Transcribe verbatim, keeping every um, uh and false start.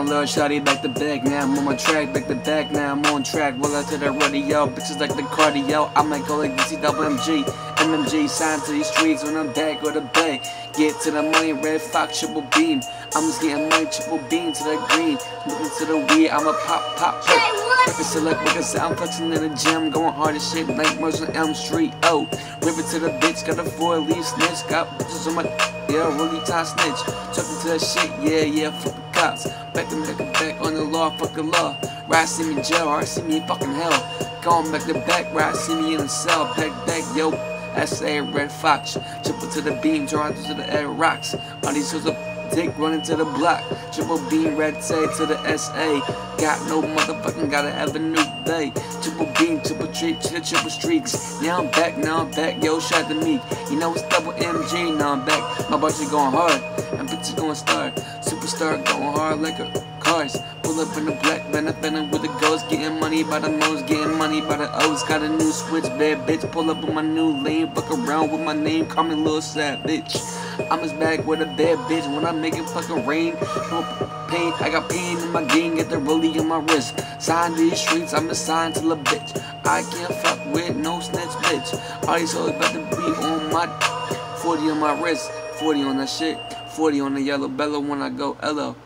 little shawty back to back, now I'm on my track, back to back, now I'm on track. Roll out to the rodeo, bitches like the cardio. I might go like D C double M G, M M G, signed to these streets when I'm back or the back. Get to the money, red fox, triple beam. I'm just getting money, triple beam to the green. Looking to the weed, I'm a pop, pop, pop. Rip it select, like I said, I'm flexing in the gym, going hard as shit, like Merce on Elm Street. Oh, rip it to the bitch, got a four leaf snitch, got bitches on my, yeah, really time snitch. Talking to that shit, yeah, yeah, fuck the cops. Back and back and back on the law, fuck the law. Ride see me in jail, or see me in fucking hell. Going back to back, ride see me in the cell, back, back, yo. S A Red Fox, triple to the beam, drawing to the air rocks. All these sorts of dick running to the block. Triple beam, red say to the S A. Got no motherfucking gotta have a new bay. Triple beam, triple treat to the triple streaks. Now I'm back, now I'm back, yo, shout to me. You know it's double M G, now I'm back. My bars are going hard, and bitches going star. Superstar going hard like a cars. Pull up in the black van, I'm with the ghost. Getting money by the most, getting money by the O's. Got a new switch, bad bitch. Pull up in my new lane, fuck around with my name, call me Lil Sad Bitch. I'm just back with a bad bitch when I'm making fucking rain. No pain, I got pain in my game, get the rollie in my wrist. Signed these streets, I'm assigned to a bitch. I can't fuck with no snitch bitch. All these hoes about to be on my forty on my wrist, forty on that shit, forty on the yellow bellow when I go L O.